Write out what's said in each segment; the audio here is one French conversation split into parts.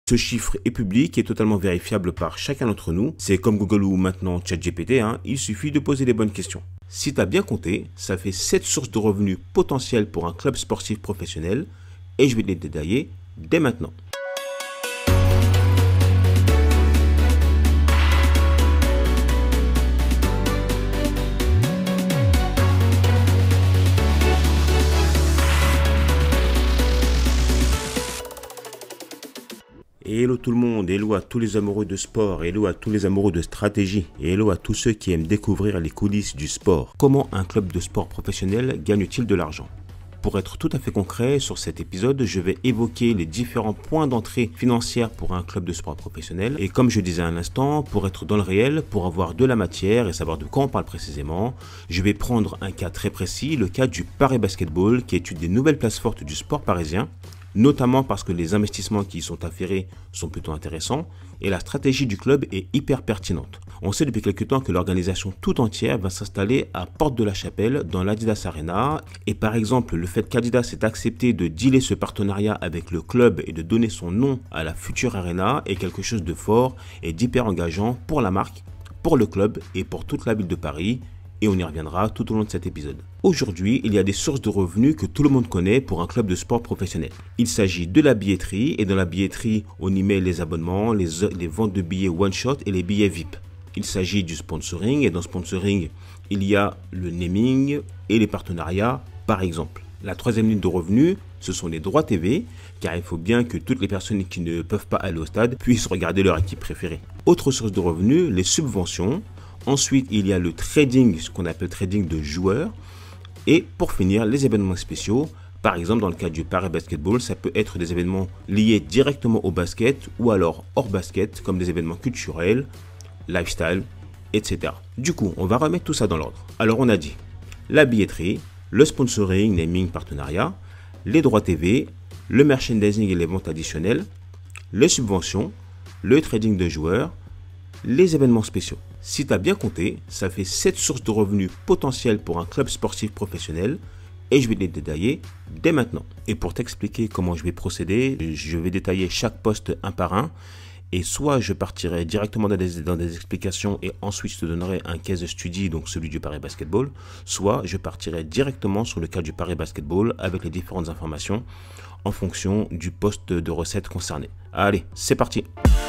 Ce chiffre est public et totalement vérifiable par chacun d'entre nous. C'est comme Google ou maintenant ChatGPT, il suffit de poser les bonnes questions. Si tu as bien compté, ça fait 7 sources de revenus potentielles pour un club sportif professionnel et je vais les détailler dès maintenant. Hello tout le monde, hello à tous les amoureux de sport, hello à tous les amoureux de stratégie et hello à tous ceux qui aiment découvrir les coulisses du sport. Comment un club de sport professionnel gagne-t-il de l'argent? Pour être tout à fait concret, sur cet épisode, je vais évoquer les différents points d'entrée financière pour un club de sport professionnel. Et comme je disais à l'instant, pour être dans le réel, pour avoir de la matière et savoir de quoi on parle précisément, je vais prendre un cas très précis, le cas du Paris Basketball, qui est une des nouvelles places fortes du sport parisien, notamment parce que les investissements qui y sont afférés sont plutôt intéressants et la stratégie du club est hyper pertinente. On sait depuis quelques temps que l'organisation tout entière va s'installer à Porte de la Chapelle dans l'Adidas Arena et par exemple le fait qu'Adidas ait accepté de dealer ce partenariat avec le club et de donner son nom à la future Arena est quelque chose de fort et d'hyper engageant pour la marque, pour le club et pour toute la ville de Paris. Et on y reviendra tout au long de cet épisode. Aujourd'hui, il y a des sources de revenus que tout le monde connaît pour un club de sport professionnel. Il s'agit de la billetterie, et dans la billetterie, on y met les abonnements, les ventes de billets one-shot et les billets VIP. Il s'agit du sponsoring, et dans le sponsoring, il y a le naming et les partenariats, par exemple. La troisième ligne de revenus, ce sont les droits TV, car il faut bien que toutes les personnes qui ne peuvent pas aller au stade puissent regarder leur équipe préférée. Autre source de revenus, les subventions. Ensuite, il y a le trading, ce qu'on appelle trading de joueurs. Et pour finir, les événements spéciaux. Par exemple, dans le cas du Paris Basketball, ça peut être des événements liés directement au basket ou alors hors basket, comme des événements culturels, lifestyle, etc. Du coup, on va remettre tout ça dans l'ordre. Alors, on a dit la billetterie, le sponsoring, naming, partenariat, les droits TV, le merchandising et les ventes additionnelles, les subventions, le trading de joueurs, les événements spéciaux. Si tu as bien compté, ça fait 7 sources de revenus potentielles pour un club sportif professionnel et je vais les détailler dès maintenant. Et pour t'expliquer comment je vais procéder, je vais détailler chaque poste un par un et soit je partirai directement dans des explications et ensuite je te donnerai un case study, donc celui du Paris Basketball, soit je partirai directement sur le cas du Paris Basketball avec les différentes informations en fonction du poste de recette concerné. Allez, c'est parti!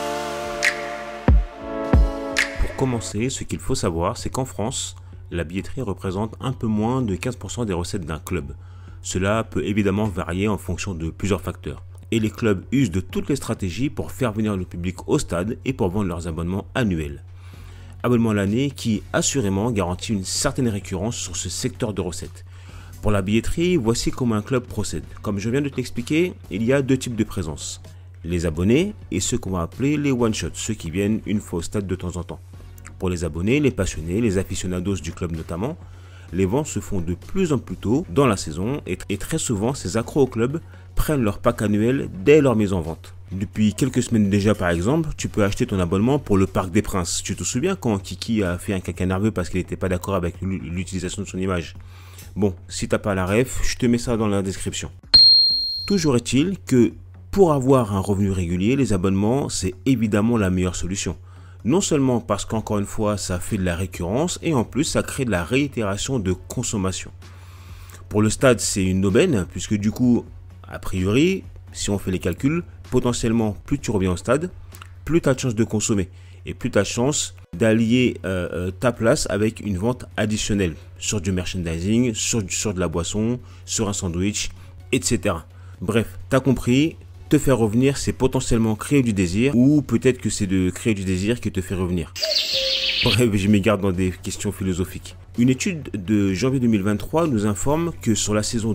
Pour commencer, ce qu'il faut savoir, c'est qu'en France, la billetterie représente un peu moins de 15% des recettes d'un club. Cela peut évidemment varier en fonction de plusieurs facteurs. Et les clubs usent de toutes les stratégies pour faire venir le public au stade et pour vendre leurs abonnements annuels. Abonnement à l'année qui, assurément, garantit une certaine récurrence sur ce secteur de recettes. Pour la billetterie, voici comment un club procède. Comme je viens de te l'expliquer, il y a deux types de présence. Les abonnés et ceux qu'on va appeler les one-shots, ceux qui viennent une fois au stade de temps en temps. Pour les abonnés, les passionnés, les aficionados du club notamment, les ventes se font de plus en plus tôt dans la saison et très souvent ces accros au club prennent leur pack annuel dès leur mise en vente. Depuis quelques semaines déjà par exemple, tu peux acheter ton abonnement pour le Parc des Princes. Tu te souviens quand Kiki a fait un caca nerveux parce qu'il n'était pas d'accord avec l'utilisation de son image? Bon, si t'as pas la ref, je te mets ça dans la description. Toujours est-il que pour avoir un revenu régulier, les abonnements c'est évidemment la meilleure solution. Non seulement parce qu'encore une fois, ça fait de la récurrence et en plus, ça crée de la réitération de consommation. Pour le stade, c'est une aubaine puisque du coup, a priori, si on fait les calculs, potentiellement, plus tu reviens au stade, plus tu as de chances de consommer et plus tu as de chances d'allier ta place avec une vente additionnelle sur du merchandising, sur de la boisson, sur un sandwich, etc. Bref, tu as compris. Te faire revenir, c'est potentiellement créer du désir ou peut-être que c'est de créer du désir qui te fait revenir. Bref, je m'égare dans des questions philosophiques. Une étude de janvier 2023 nous informe que sur la saison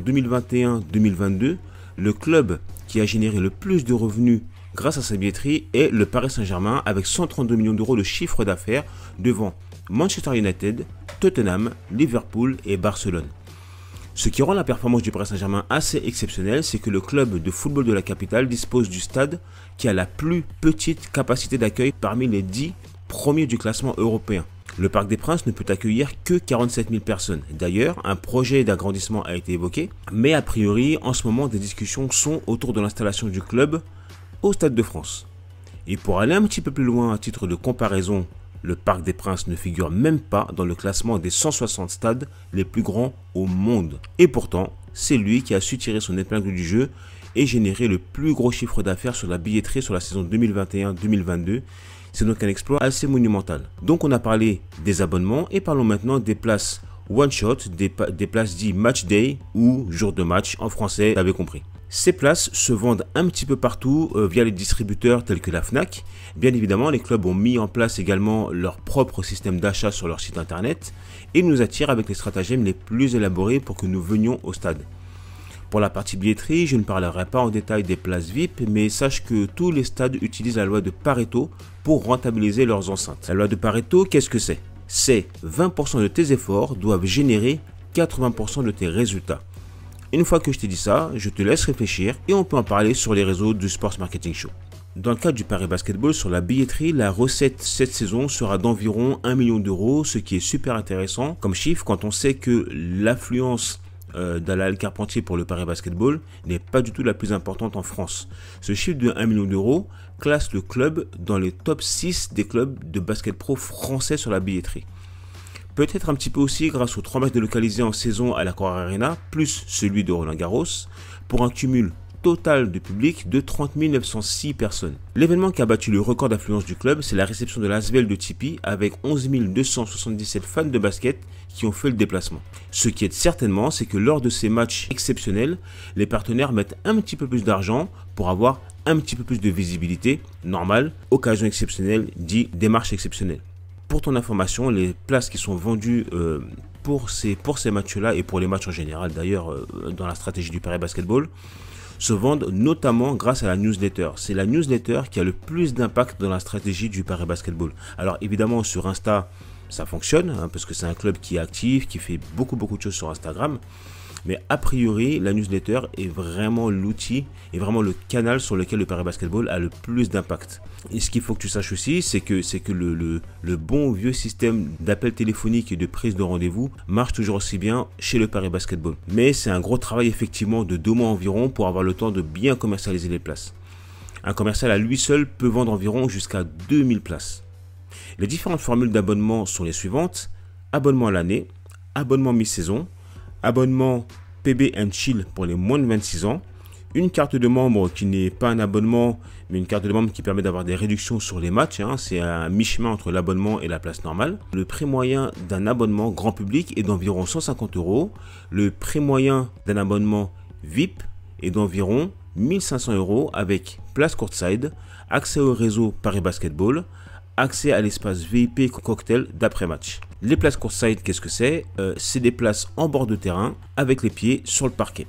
2021-2022, le club qui a généré le plus de revenus grâce à sa billetterie est le Paris Saint-Germain avec 132 millions d'euros de chiffre d'affaires devant Manchester United, Tottenham, Liverpool et Barcelone. Ce qui rend la performance du Paris Saint-Germain assez exceptionnelle, c'est que le club de football de la capitale dispose du stade qui a la plus petite capacité d'accueil parmi les 10 premiers du classement européen. Le Parc des Princes ne peut accueillir que 47 000 personnes. D'ailleurs, un projet d'agrandissement a été évoqué, mais a priori, en ce moment, des discussions sont autour de l'installation du club au Stade de France. Et pour aller un petit peu plus loin à titre de comparaison, le Parc des Princes ne figure même pas dans le classement des 160 stades les plus grands au monde. Et pourtant, c'est lui qui a su tirer son épingle du jeu et générer le plus gros chiffre d'affaires sur la billetterie sur la saison 2021-2022. C'est donc un exploit assez monumental. Donc on a parlé des abonnements et parlons maintenant des places one shot, des places dites match day ou jour de match en français, vous avez compris. Ces places se vendent un petit peu partout via les distributeurs tels que la Fnac. Bien évidemment, les clubs ont mis en place également leur propre système d'achat sur leur site internet et nous attirent avec les stratagèmes les plus élaborés pour que nous venions au stade. Pour la partie billetterie, je ne parlerai pas en détail des places VIP, mais sache que tous les stades utilisent la loi de Pareto pour rentabiliser leurs enceintes. La loi de Pareto, qu'est-ce que c'est? C'est 20% de tes efforts doivent générer 80% de tes résultats. Une fois que je t'ai dit ça, je te laisse réfléchir et on peut en parler sur les réseaux du Sports Marketing Show. Dans le cadre du Paris Basketball, sur la billetterie, la recette cette saison sera d'environ 1 million d'euros, ce qui est super intéressant comme chiffre quand on sait que l'affluence d'Alain Carpentier pour le Paris Basketball n'est pas du tout la plus importante en France. Ce chiffre de 1 million d'euros classe le club dans les top 6 des clubs de basket pro français sur la billetterie. Peut-être un petit peu aussi grâce aux 3 matchs délocalisés en saison à l'Accor Arena, plus celui de Roland Garros, pour un cumul total de public de 30 906 personnes. L'événement qui a battu le record d'affluence du club, c'est la réception de l'Asvel de Tipeee avec 11 277 fans de basket qui ont fait le déplacement. Ce qui est certainement, c'est que lors de ces matchs exceptionnels, les partenaires mettent un petit peu plus d'argent pour avoir un petit peu plus de visibilité. Normal, occasion exceptionnelle dit démarche exceptionnelle. Pour ton information, les places qui sont vendues pour ces matchs-là et pour les matchs en général d'ailleurs dans la stratégie du Paris Basketball se vendent notamment grâce à la newsletter. C'est la newsletter qui a le plus d'impact dans la stratégie du Paris Basketball. Alors évidemment sur Insta, ça fonctionne parce que c'est un club qui est actif, qui fait beaucoup de choses sur Instagram. Mais a priori, la newsletter est vraiment l'outil et vraiment le canal sur lequel le Paris Basketball a le plus d'impact. Et ce qu'il faut que tu saches aussi, c'est que le bon vieux système d'appel téléphonique et de prise de rendez-vous marche toujours aussi bien chez le Paris Basketball. Mais c'est un gros travail effectivement de 2 mois environ pour avoir le temps de bien commercialiser les places. Un commercial à lui seul peut vendre environ jusqu'à 2000 places. Les différentes formules d'abonnement sont les suivantes: abonnement à l'année, abonnement mi-saison, abonnement PB & Chill pour les moins de 26 ans, une carte de membre qui n'est pas un abonnement, mais une carte de membre qui permet d'avoir des réductions sur les matchs, c'est un mi-chemin entre l'abonnement et la place normale. Le prix moyen d'un abonnement grand public est d'environ 150 €, le prix moyen d'un abonnement VIP est d'environ 1500 € avec place courtside, accès au réseau Paris Basketball, accès à l'espace VIP cocktail d'après-match. Les places courtside, qu'est-ce que c'est? C'est des places en bord de terrain avec les pieds sur le parquet.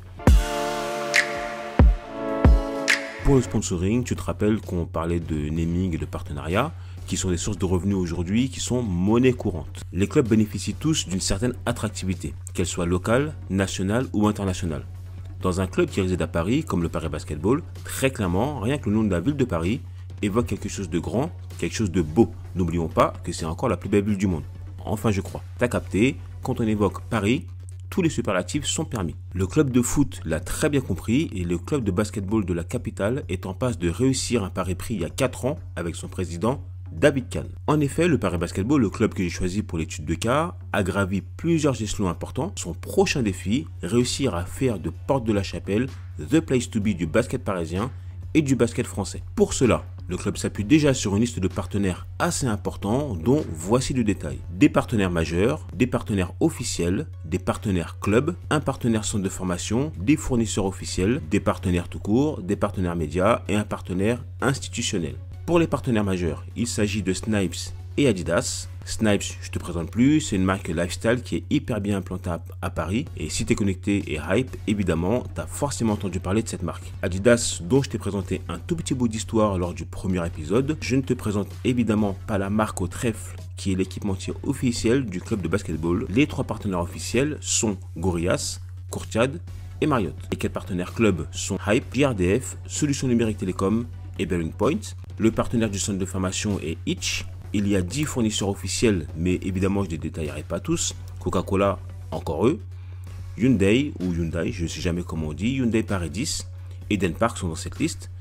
Pour le sponsoring, tu te rappelles qu'on parlait de naming et de partenariat, qui sont des sources de revenus aujourd'hui qui sont monnaie courante. Les clubs bénéficient tous d'une certaine attractivité, qu'elle soit locale, nationale ou internationale. Dans un club qui réside à Paris, comme le Paris Basketball, très clairement, rien que le nom de la ville de Paris évoque quelque chose de grand, quelque chose de beau. N'oublions pas que c'est encore la plus belle ville du monde. Enfin, je crois. T'as capté, quand on évoque Paris, tous les superlatifs sont permis. Le club de foot l'a très bien compris et le club de basketball de la capitale est en passe de réussir un pari pris il y a 4 ans avec son président David Kahn. En effet, le Paris Basketball, le club que j'ai choisi pour l'étude de cas, a gravi plusieurs échelons importants. Son prochain défi, réussir à faire de Porte de la Chapelle the place to be du basket parisien et du basket français. Pour cela, le club s'appuie déjà sur une liste de partenaires assez importants dont voici le détail. Des partenaires majeurs, des partenaires officiels, des partenaires clubs, un partenaire centre de formation, des fournisseurs officiels, des partenaires tout court, des partenaires médias et un partenaire institutionnel. Pour les partenaires majeurs, il s'agit de Snipes et Adidas. Snipes, je te présente plus, c'est une marque lifestyle qui est hyper bien implantée à Paris. Et si tu es connecté et hype, évidemment, tu as forcément entendu parler de cette marque. Adidas, dont je t'ai présenté un tout petit bout d'histoire lors du premier épisode. Je ne te présente évidemment pas la marque au trèfle, qui est l'équipementier officiel du club de basketball. Les 3 partenaires officiels sont Gorillaz, Courtyard et Marriott. Les 4 partenaires clubs sont Hype, JRDF, Solutions Numériques Télécom et Bearing Point. Le partenaire du centre de formation est Itch. Il y a 10 fournisseurs officiels, mais évidemment je ne les détaillerai pas tous. Coca-Cola, encore eux. Hyundai ou Hyundai, je ne sais jamais comment on dit. Hyundai Paris 10 et Denpark sont dans cette liste.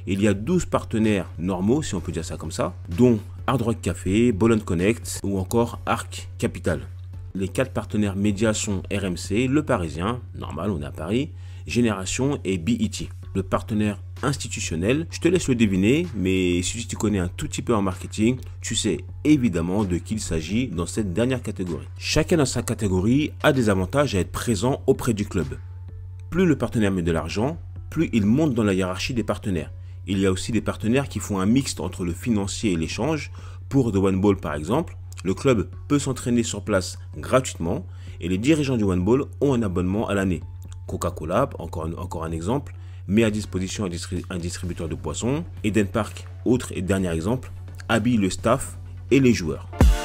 il y a 12 partenaires normaux, si on peut dire ça comme ça, dont Hard Rock Café, Boulogne Connect ou encore Arc Capital. Les 4 partenaires médias sont RMC, Le Parisien, normal, on est à Paris, Génération et BET. Le partenaire institutionnel, je te laisse le deviner, mais si tu connais un tout petit peu en marketing, tu sais évidemment de qui il s'agit dans cette dernière catégorie. Chacun dans sa catégorie a des avantages à être présent auprès du club. Plus le partenaire met de l'argent, plus il monte dans la hiérarchie des partenaires. Il y a aussi des partenaires qui font un mixte entre le financier et l'échange. Pour The One Ball par exemple, le club peut s'entraîner sur place gratuitement et les dirigeants du One Ball ont un abonnement à l'année. Coca-Cola, encore un exemple, met à disposition un distributeur de boissons. Eden Park, autre et dernier exemple, habille le staff et les joueurs.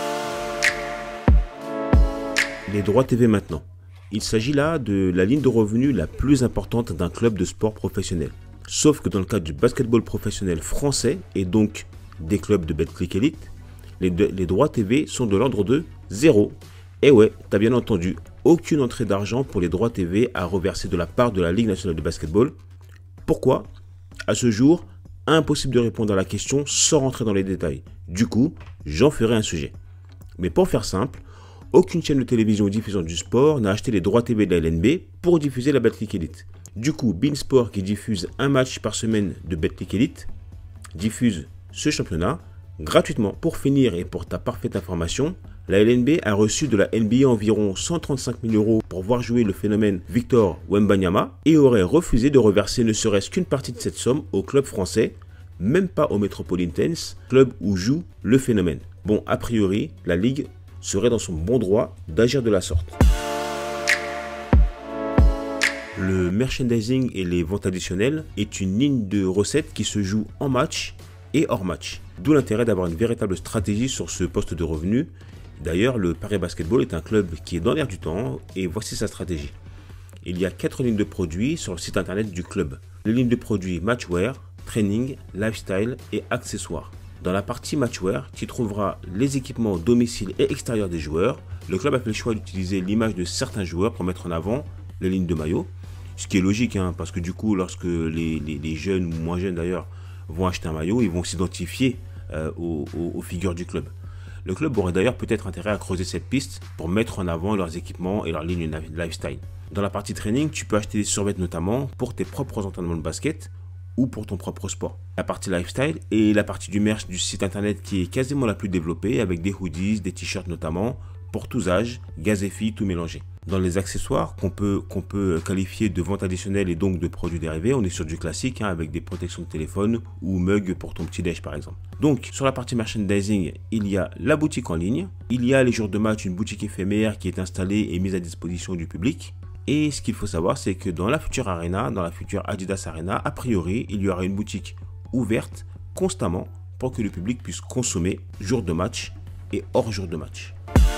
Les droits TV maintenant. Il s'agit là de la ligne de revenus la plus importante d'un club de sport professionnel. Sauf que dans le cadre du basketball professionnel français et donc des clubs de Betclic Elite, les droits TV sont de l'ordre de 0. Et ouais, t'as bien entendu, aucune entrée d'argent pour les droits TV à reverser de la part de la Ligue nationale de basketball. Pourquoi? À ce jour, impossible de répondre à la question sans rentrer dans les détails. Du coup, j'en ferai un sujet. Mais pour faire simple, aucune chaîne de télévision diffusant du sport n'a acheté les droits TV de la LNB pour diffuser la Betclic Elite. Du coup, beIN Sport, qui diffuse un match par semaine de Betclic Elite, diffuse ce championnat gratuitement. Pour finir et pour ta parfaite information, la LNB a reçu de la NBA environ 135 000 € pour voir jouer le phénomène Victor Wembanyama et aurait refusé de reverser ne serait-ce qu'une partie de cette somme au club français, même pas au Metropolitans, club où joue le phénomène. Bon, a priori, la Ligue serait dans son bon droit d'agir de la sorte. Le merchandising et les ventes additionnelles est une ligne de recettes qui se joue en match et hors match. D'où l'intérêt d'avoir une véritable stratégie sur ce poste de revenus. D'ailleurs, le Paris Basketball est un club qui est dans l'air du temps et voici sa stratégie. Il y a 4 lignes de produits sur le site internet du club. Les lignes de produits Matchwear, Training, Lifestyle et Accessoires. Dans la partie Matchwear, tu trouveras les équipements domicile et extérieur des joueurs. Le club a fait le choix d'utiliser l'image de certains joueurs pour mettre en avant les lignes de maillot. Ce qui est logique, parce que du coup, lorsque les jeunes ou moins jeunes d'ailleurs vont acheter un maillot, ils vont s'identifier aux figures du club. Le club aurait d'ailleurs peut-être intérêt à creuser cette piste pour mettre en avant leurs équipements et leurs lignes lifestyle. Dans la partie training, tu peux acheter des survêtements notamment pour tes propres entraînements de basket ou pour ton propre sport. La partie lifestyle est la partie du merch du site internet qui est quasiment la plus développée, avec des hoodies, des t-shirts notamment, pour tous âges, gaz et filles, tout mélangé. Dans les accessoires qu'on peut qualifier de vente additionnelle et donc de produits dérivés, on est sur du classique avec des protections de téléphone ou mugs pour ton petit déj par exemple. Donc sur la partie merchandising, il y a la boutique en ligne, il y a les jours de match, une boutique éphémère qui est installée et mise à disposition du public. Et ce qu'il faut savoir, c'est que dans la future Arena, dans la future Adidas Arena, a priori, il y aura une boutique ouverte constamment pour que le public puisse consommer jour de match et hors jour de match.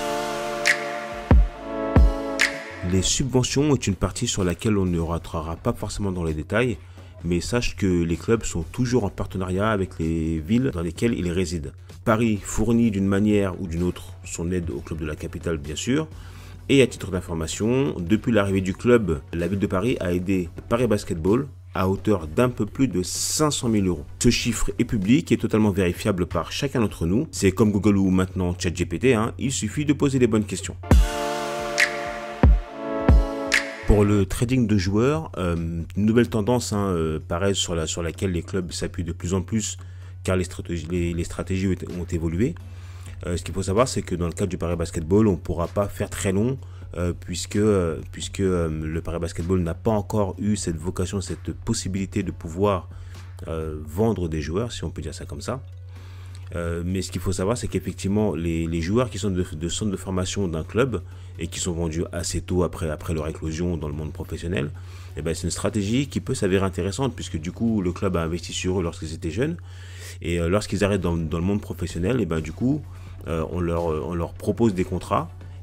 Les subventions est une partie sur laquelle on ne rentrera pas forcément dans les détails, mais sache que les clubs sont toujours en partenariat avec les villes dans lesquelles ils résident. Paris fournit d'une manière ou d'une autre son aide au club de la capitale bien sûr. Et à titre d'information, depuis l'arrivée du club, la ville de Paris a aidé Paris Basketball à hauteur d'un peu plus de 500 000 €. Ce chiffre est public et totalement vérifiable par chacun d'entre nous. C'est comme Google ou maintenant ChatGPT, il suffit de poser les bonnes questions. Pour le trading de joueurs, une nouvelle tendance pareil sur laquelle les clubs s'appuient de plus en plus car les stratégies ont évolué. Ce qu'il faut savoir, c'est que dans le cadre du Paris Basketball, on ne pourra pas faire très long puisque le Paris Basketball n'a pas encore eu cette vocation, cette possibilité de pouvoir vendre des joueurs, si on peut dire ça comme ça. Mais ce qu'il faut savoir, c'est qu'effectivement, les joueurs qui sont de centre de formation d'un club et qui sont vendus assez tôt après leur éclosion dans le monde professionnel, c'est une stratégie qui peut s'avérer intéressante puisque du coup, le club a investi sur eux lorsqu'ils étaient jeunes. Et lorsqu'ils arrêtent dans le monde professionnel, du coup, on leur propose des contrats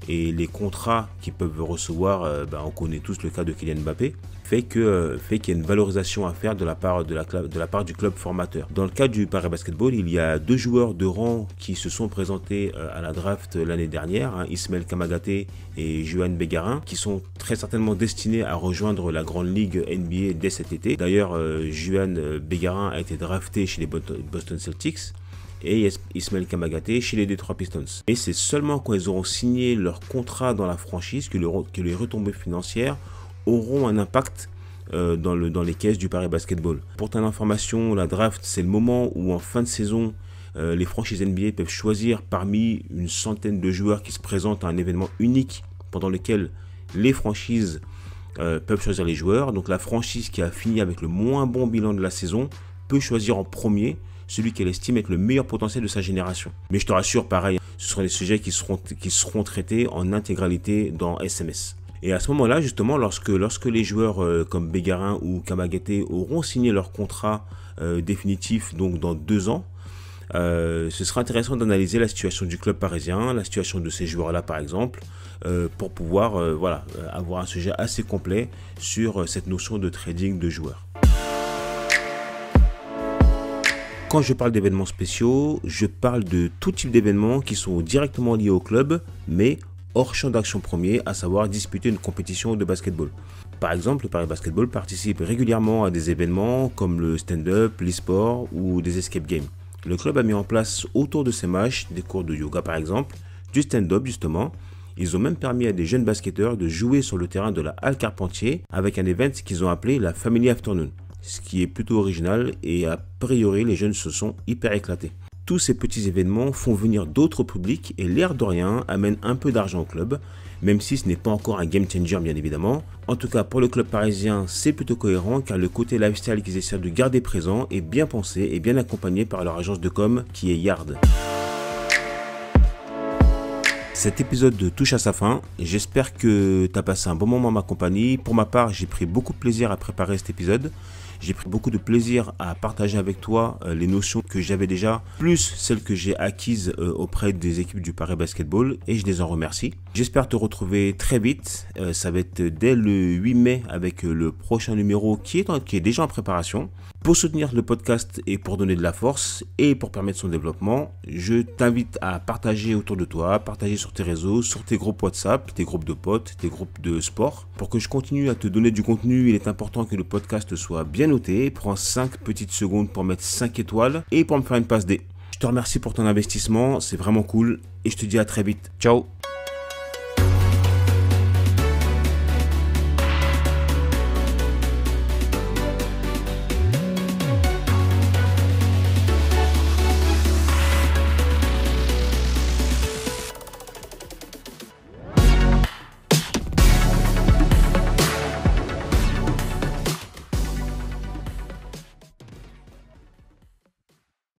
et les contrats qu'ils peuvent recevoir, on connaît tous le cas de Kylian Mbappé, fait qu'il y a une valorisation à faire de la part du club formateur. Dans le cas du Paris Basketball, il y a 2 joueurs de rang qui se sont présentés à la draft l'année dernière, Ismaël Kamagaté et Juan Bégarin, qui sont très certainement destinés à rejoindre la grande ligue NBA dès cet été. D'ailleurs, Juan Bégarin a été drafté chez les Boston Celtics et Ismaël Kamagaté chez les Detroit Pistons. Et c'est seulement quand ils auront signé leur contrat dans la franchise que les retombées financières auront un impact dans les caisses du Paris Basketball. Pour ton information, la draft, c'est le moment où en fin de saison, les franchises NBA peuvent choisir parmi une centaine de joueurs qui se présentent à un événement unique pendant lequel les franchises peuvent choisir les joueurs. Donc la franchise qui a fini avec le moins bon bilan de la saison peut choisir en premier celui qu'elle estime être le meilleur potentiel de sa génération. Mais je te rassure, pareil, ce seront des sujets qui seront traités en intégralité dans SMS. Et à ce moment-là, justement, lorsque les joueurs comme Bégarin ou Kamagaté auront signé leur contrat définitif, donc dans 2 ans, ce sera intéressant d'analyser la situation du club parisien, la situation de ces joueurs-là par exemple, pour pouvoir avoir un sujet assez complet sur cette notion de trading de joueurs. Quand je parle d'événements spéciaux, je parle de tout type d'événements qui sont directement liés au club, mais hors champ d'action premier, à savoir disputer une compétition de basketball. Par exemple, le Paris Basketball participe régulièrement à des événements comme le stand-up, l'e-sport ou des escape games. Le club a mis en place autour de ces matchs des cours de yoga par exemple, du stand-up justement. Ils ont même permis à des jeunes basketteurs de jouer sur le terrain de la Halle Carpentier avec un event qu'ils ont appelé la Family Afternoon, ce qui est plutôt original et a priori les jeunes se sont hyper éclatés. Tous ces petits événements font venir d'autres publics et l'air de rien amène un peu d'argent au club, même si ce n'est pas encore un game changer bien évidemment. En tout cas pour le club parisien c'est plutôt cohérent car le côté lifestyle qu'ils essaient de garder présent est bien pensé et bien accompagné par leur agence de com qui est Yard. Cet épisode touche à sa fin, j'espère que tu as passé un bon moment en ma compagnie. Pour ma part, j'ai pris beaucoup de plaisir à préparer cet épisode. J'ai pris beaucoup de plaisir à partager avec toi les notions que j'avais déjà, plus celles que j'ai acquises auprès des équipes du Paris Basketball et je les en remercie. J'espère te retrouver très vite, ça va être dès le 8 mai avec le prochain numéro qui est déjà en préparation. Pour soutenir le podcast et pour donner de la force et pour permettre son développement, je t'invite à partager autour de toi, partager sur tes réseaux, sur tes groupes WhatsApp, tes groupes de potes, tes groupes de sport. Pour que je continue à te donner du contenu, il est important que le podcast soit bien noté. Prends 5 petites secondes pour mettre 5 étoiles et pour me faire une passe D. Je te remercie pour ton investissement, c'est vraiment cool et je te dis à très vite. Ciao!